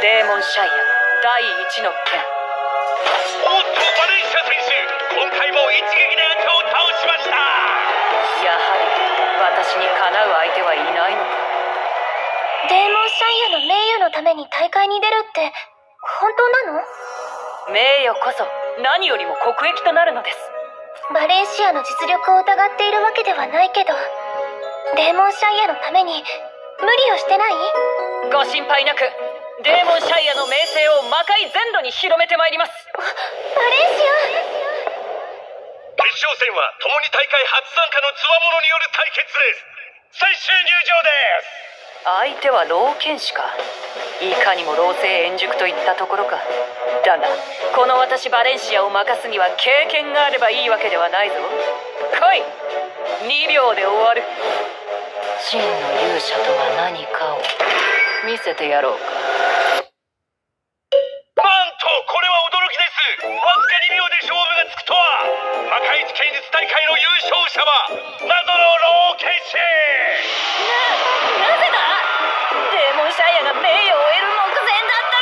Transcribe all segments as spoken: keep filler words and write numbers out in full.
デーモンシャイア第一の剣。 おっとバレンシア選手、今回も一撃で相手を倒しました。 やはり私にかなう相手はいないのか。 デーモンシャイアの名誉のために大会に出るって本当なの？ 名誉こそ何よりも国益となるのです。 バレンシアの実力を疑っているわけではないけど、デーモンシャイアのために無理をしてない？ ご心配なく、デーモンシャイアの名声を魔界全土に広めてまいります。 バレンシア。 決勝戦は共に大会初参加のつわものによる対決です。最終入場です。 相手は老剣士か。いかにも老成円熟といったところか。だがこの私バレンシアを任すには経験があればいいわけではないぞ。来い、にびょうで終わる。真の勇者とは何かを見せてやろうか。 なんとこれは驚きです。わずかにびょうで勝負がつくとは。魔界一剣術大会の優勝者は謎の老剣士。 な、なぜだ。デーモンシャイアが名誉を得る目前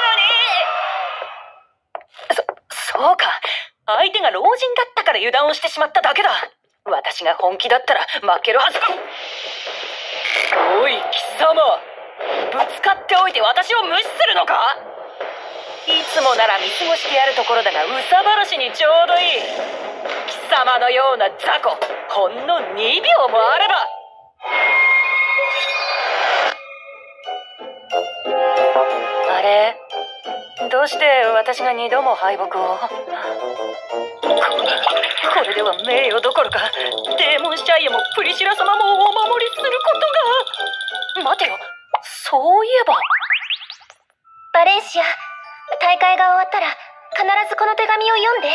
だったのに。そ、そうか。相手が老人だったから油断をしてしまっただけだ。私が本気だったら負けるはずだ。おい貴様、ぶつかっておいて私を無視するのか。いつもなら見過ごしてやるところだが、憂さ晴らしにちょうどいい。貴様のような雑魚、ほんのにびょうもあれば。あれ、どうして私が二度も敗北を。こ、これでは名誉どころかデーモンシャイアもプリシラ様もお守りすることが。待てよ、そういえば。 バレンシア、大会が終わったら必ずこの手紙を読んで。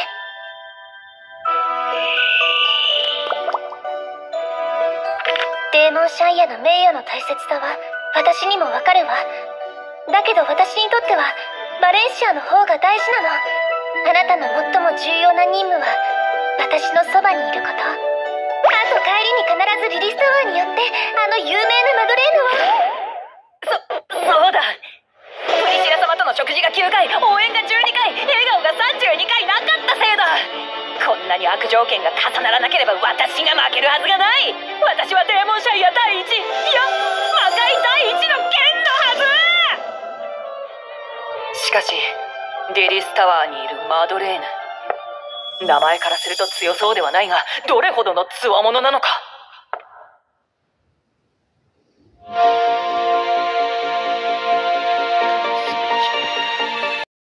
デーモンシャイアの名誉の大切さは私にもわかるわ。だけど私にとってはバレンシアの方が大事なの。あなたの最も重要な任務は私のそばにいること。あと帰りに必ずリリスタワーに寄ってあの有名なマドレーヌを。 そ、そうだ。プリシラ様との食事がきゅうかい、応援がじゅうにかい、笑顔がさんじゅうにかいなかったせいだ。こんなに悪条件が重ならなければ私が負けるはずがない。私はデーモンシャイア第一、いや魔界第一の剣のはず。しかしリリスタワーにいるマドレーヌ、名前からすると強そうではないが、どれほどの強者なのか。